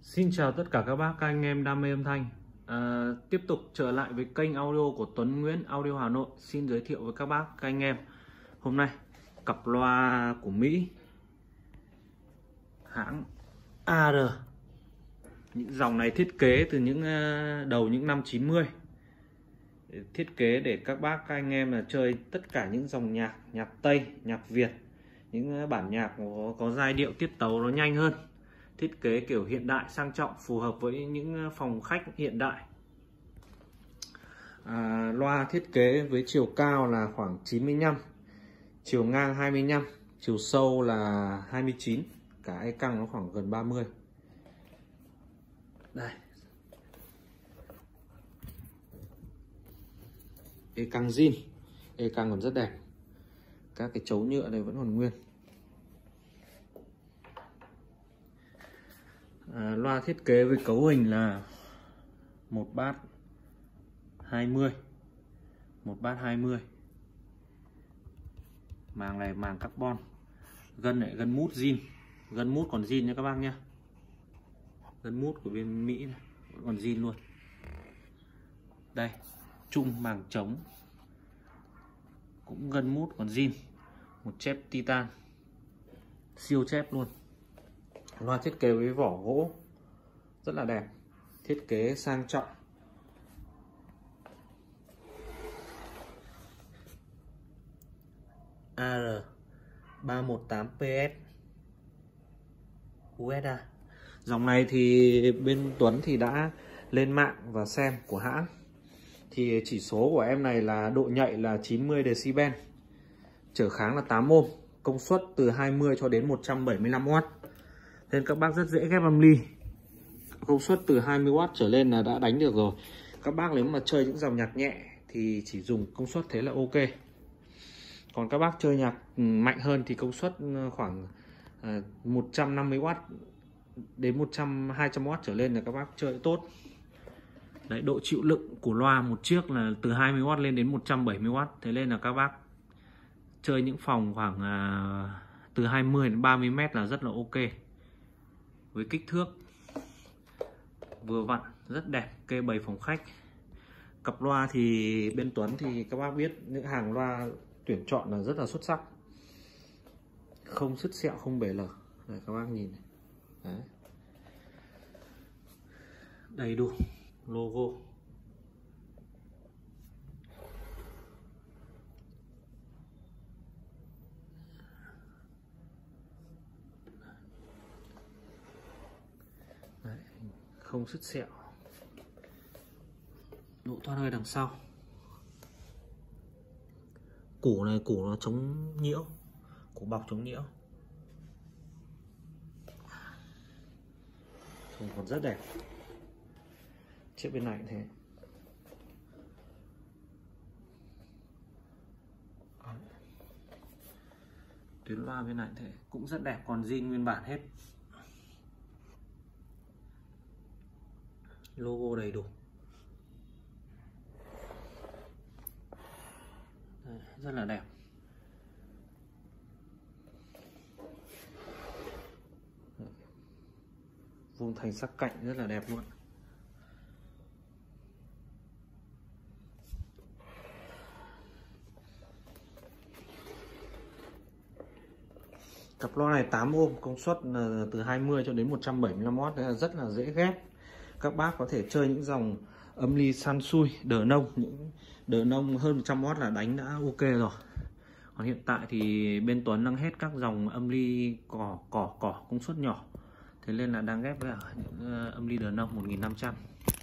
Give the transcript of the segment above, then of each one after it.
Xin chào tất cả các bác, các anh em đam mê âm thanh. Tiếp tục trở lại với kênh audio của Tuấn Nguyễn Audio Hà Nội. Xin giới thiệu với các bác, các anh em. Hôm nay cặp loa của Mỹ, hãng AR. Những dòng này thiết kế từ những đầu những năm 90. Thiết kế để các bác, các anh em là chơi tất cả những dòng nhạc, nhạc Tây, nhạc Việt, những bản nhạc có giai điệu tiết tấu nó nhanh hơn. Thiết kế kiểu hiện đại sang trọng, phù hợp với những phòng khách hiện đại. Loa thiết kế với chiều cao là khoảng 95, chiều ngang 25, chiều sâu là 29, cái căng nó khoảng gần 30. Đây, căng zin, căng còn rất đẹp. Các cái chấu nhựa này vẫn còn nguyên. Loa thiết kế với cấu hình là 1 bát 20, 1 bát 20. Màng này màng carbon, gân này gân mút zin, gân mút còn zin nha các bác nhé. Gân mút của bên Mỹ này còn zin luôn. Đây, chung màng trống cũng gân mút còn zin, một chép titan, siêu chép luôn. Loa thiết kế với vỏ gỗ rất là đẹp, thiết kế sang trọng. AR 318PS USA. Dòng này thì bên Tuấn thì đã lên mạng và xem của hãng. Thì chỉ số của em này là độ nhạy là 90 decibel, trở kháng là 8 ohm, công suất từ 20 cho đến 175W. Nên các bác rất dễ ghép âm ly. Công suất từ 20W trở lên là đã đánh được rồi. Các bác nếu mà chơi những dòng nhạc nhẹ thì chỉ dùng công suất thế là ok. Còn các bác chơi nhạc mạnh hơn thì công suất khoảng 150W đến 200W trở lên là các bác chơi tốt. Đấy, độ chịu đựng của loa một chiếc là từ 20W lên đến 170W. Thế nên là các bác chơi những phòng khoảng từ 20 đến 30m là rất là ok. Với kích thước vừa vặn, rất đẹp, kê bày phòng khách. Cặp loa thì bên Tuấn thì các bác biết những hàng loa tuyển chọn là rất là xuất sắc, không sứt sẹo, không bể lở. Đây các bác nhìn này. Đấy, đầy đủ logo. Đấy, không sứt sẹo. Độ thoát hơi đằng sau. Củ này, củ nó chống nhiễu, củ bọc chống nhiễu. Trông còn rất đẹp. Chiếc bên này cũng thế. Tuyến loa bên này thế cũng rất đẹp, còn zin nguyên bản hết. Logo đầy đủ. Đây, rất là đẹp. Vuông thành sắc cạnh rất là đẹp luôn. Cặp loa này 8 ohm, công suất là từ 20 cho đến 175W, nên là rất là dễ ghép. Các bác có thể chơi những dòng âm ly Sansui, đờ nông, những đờ nông hơn 100W là đánh đã ok rồi. Còn hiện tại thì bên Tuấn đang hết các dòng âm ly cỏ công suất nhỏ, thế nên là đang ghép với những âm ly đờ nông 1500.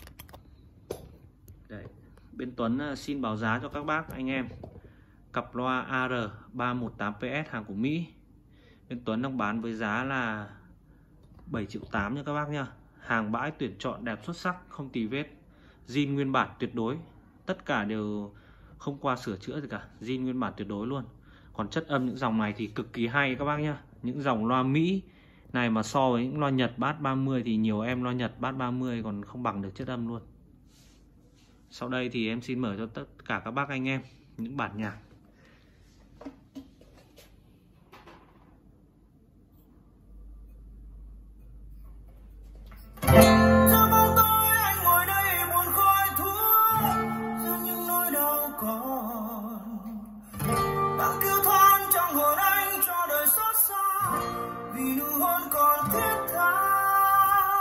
Đấy, bên Tuấn xin báo giá cho các bác anh em cặp loa AR 318PS hàng của Mỹ. Bên Tuấn đang bán với giá là 7,8 triệu nha các bác nhá. Hàng bãi tuyển chọn đẹp xuất sắc, không tì vết, zin nguyên bản tuyệt đối, tất cả đều không qua sửa chữa gì cả, zin nguyên bản tuyệt đối luôn. Còn chất âm những dòng này thì cực kỳ hay các bác nhá. Những dòng loa Mỹ này mà so với những loa Nhật bass 30 thì nhiều em loa Nhật bass 30 còn không bằng được chất âm luôn. Sau đây thì em xin mở cho tất cả các bác anh em những bản nhạc.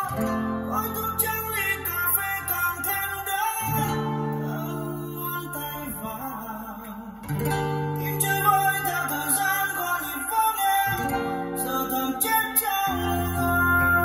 Khói thuốc trắng ly cà phê càng thêm đắng. Ngón tay vàng kim chơi vơi theo thời gian qua nhịp vắng em, giờ thầm chết trong anh.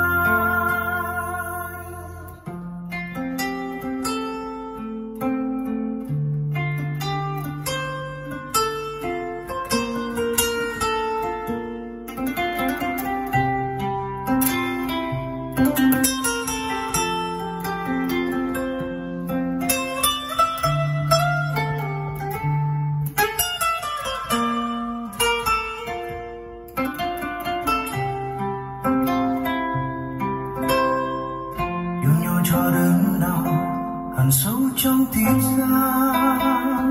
Yêu nhau cho đớn đau hằn sâu trong tim gian,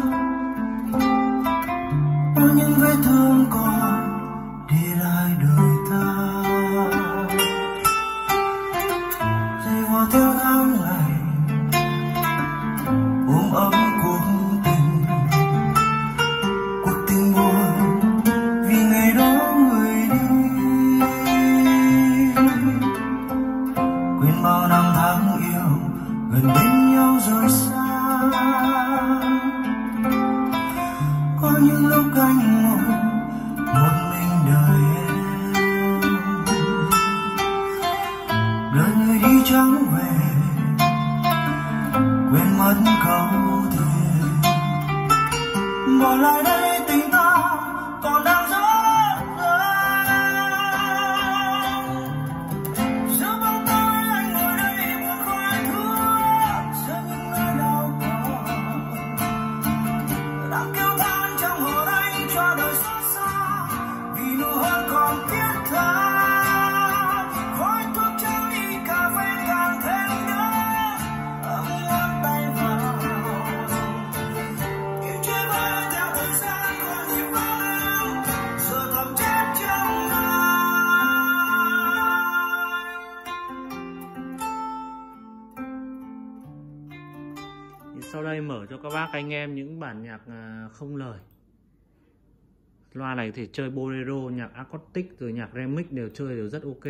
bao những vết thương còn để lại đời ta. Dây vò theo tháng ngày ôm ấm cuộc tình buồn vì ngày đó người đi. Quên bao năm tháng yêu gần bên nhau rồi xa, có những lúc anh ngồi một mình đợi em, đợi người đi chẳng về, quên mất câu thề, bỏ lại đây tình ta còn đang rất dang. Giữa bóng tối anh ngồi đây một khói thuốc, giữa những nỗi đau còn đang kêu than trong hồn anh cho đời xót xa, vì nụ hôn còn thiết tha. Khói thuốc trắng ly cà phê càng thêm đắng, ấm ngón tay vào kim chơi vơi theo thời gian qua nhịp vắng em, giờ thầm chết trong anh. Sau đây mở cho các bác anh em những bản nhạc không lời. Loa này thì chơi bolero, nhạc acoustic rồi nhạc remix đều chơi đều rất ok.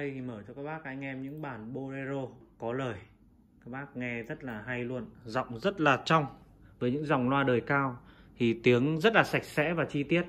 đây thì mở cho các bác anh em những bản bolero có lời. Các bác nghe rất là hay luôn, giọng rất là trong. Với những dòng loa đời cao thì tiếng rất là sạch sẽ và chi tiết.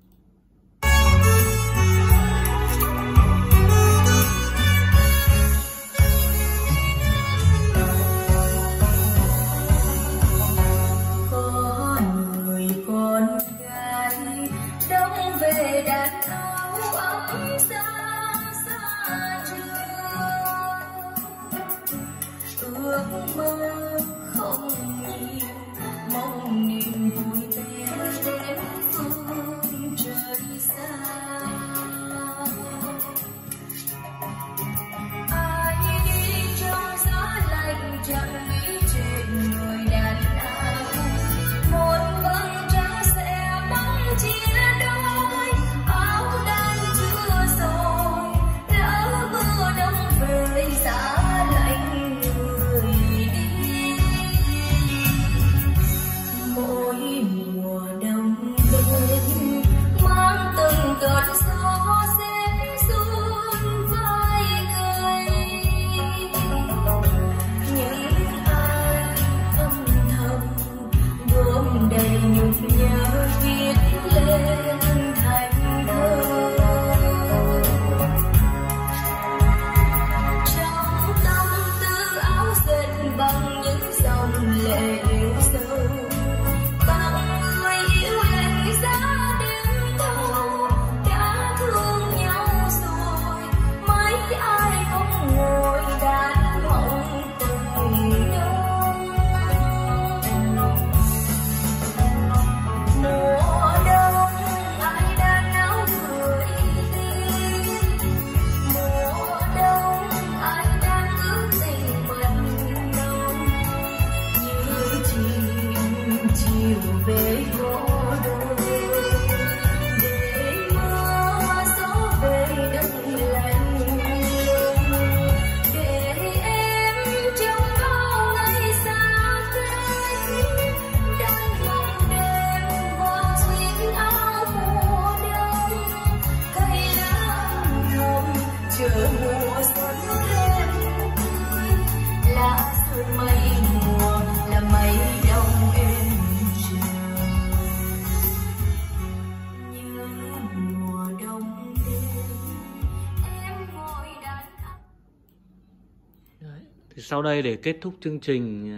Thì sau đây để kết thúc chương trình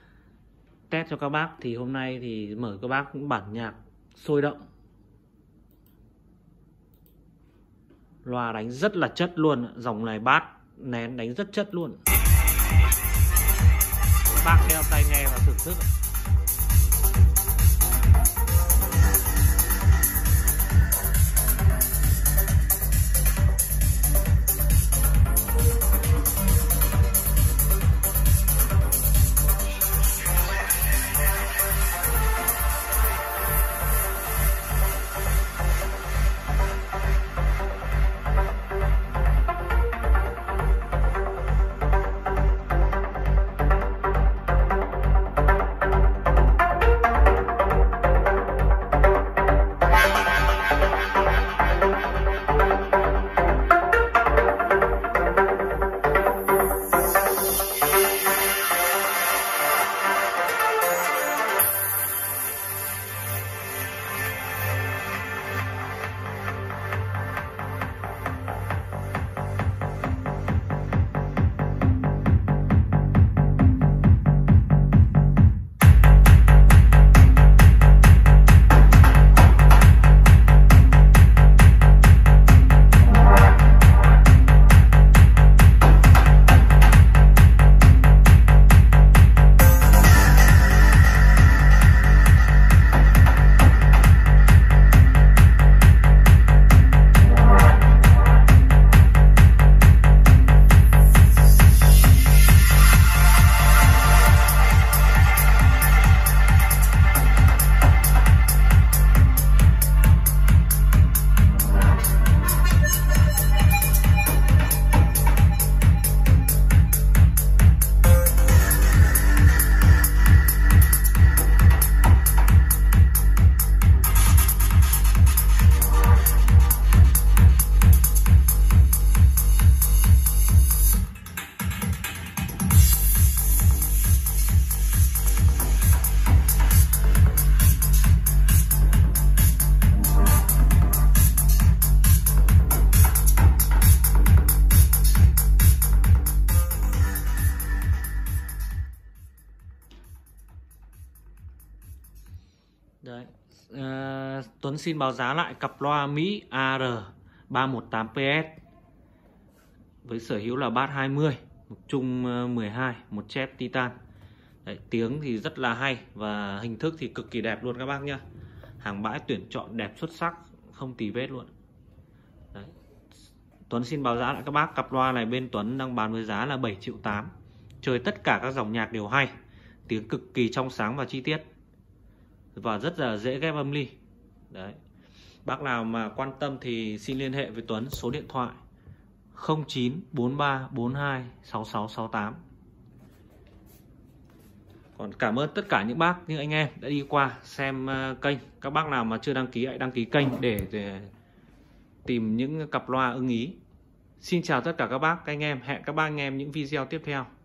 test cho các bác thì hôm nay thì mở các bác những bản nhạc sôi động. Loa đánh rất là chất luôn, dòng này bass nén đánh rất chất luôn. Các bác đeo tai nghe và thưởng thức. Đấy. Tuấn xin báo giá lại cặp loa Mỹ AR318PS với sở hữu là bass 20, một trung 12, một chép titan. Đấy, tiếng thì rất là hay và hình thức thì cực kỳ đẹp luôn các bác nhá. Hàng bãi tuyển chọn đẹp xuất sắc, không tì vết luôn. Đấy. Tuấn xin báo giá lại các bác, cặp loa này bên Tuấn đang bán với giá là 7,8 triệu. Chơi tất cả các dòng nhạc đều hay, tiếng cực kỳ trong sáng và chi tiết, và rất là dễ ghép âm ly. Đấy. Bác nào mà quan tâm thì xin liên hệ với Tuấn, số điện thoại 0943426668. Còn cảm ơn tất cả những bác, những anh em đã đi qua xem kênh. Các bác nào mà chưa đăng ký hãy đăng ký kênh để tìm những cặp loa ưng ý. Xin chào tất cả các bác, anh em. Hẹn các bác anh em những video tiếp theo.